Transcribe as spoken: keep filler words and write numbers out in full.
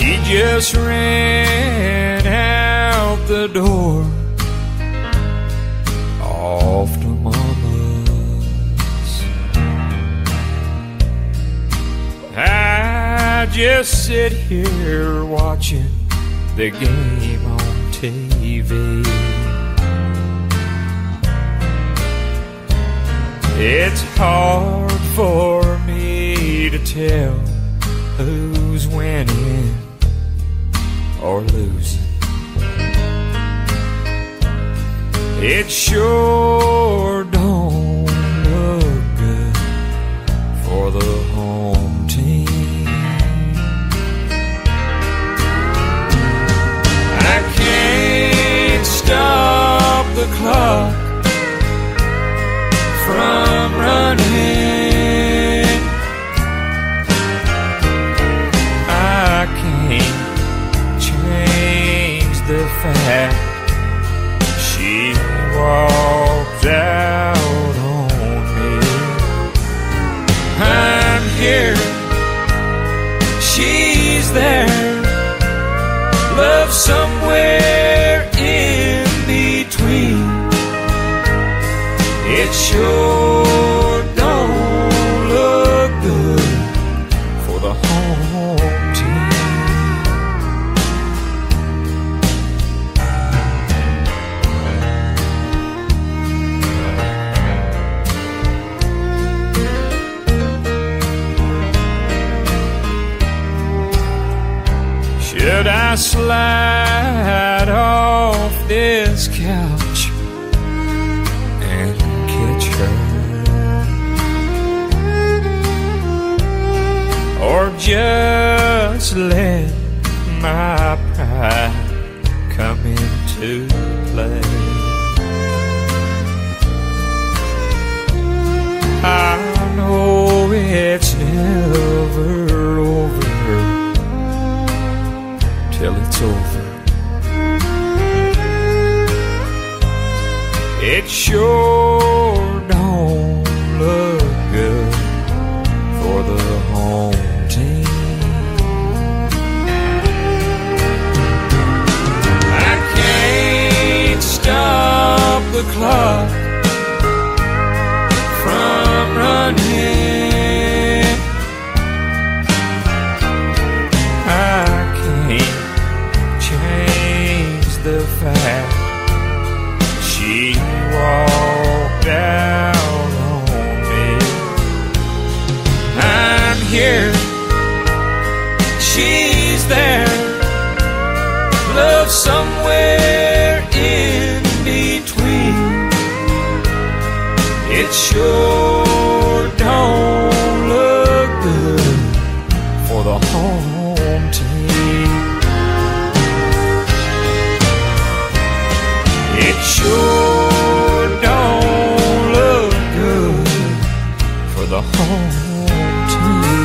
She just ran out the door, off to Mama's. I just sit here watching the game on T V. It's hard for me to tell who's winning or losing. It sure don't look good for the home team. I can't stop the clock from running. I can't change the fact she walked out on me. I'm here, she's there, love somewhere in between. It sure don't look good for the home team. Should I slide off this couch and catch her, or just let my pride come into play? I know it's never over till it's over. It sure don't look good for the home team. I can't stop the clock from running. I can't change the fact she walked out on me. I'm here, she's there, love somewhere in between. It sure don't look good for the home team. It sure don't look good for the home team.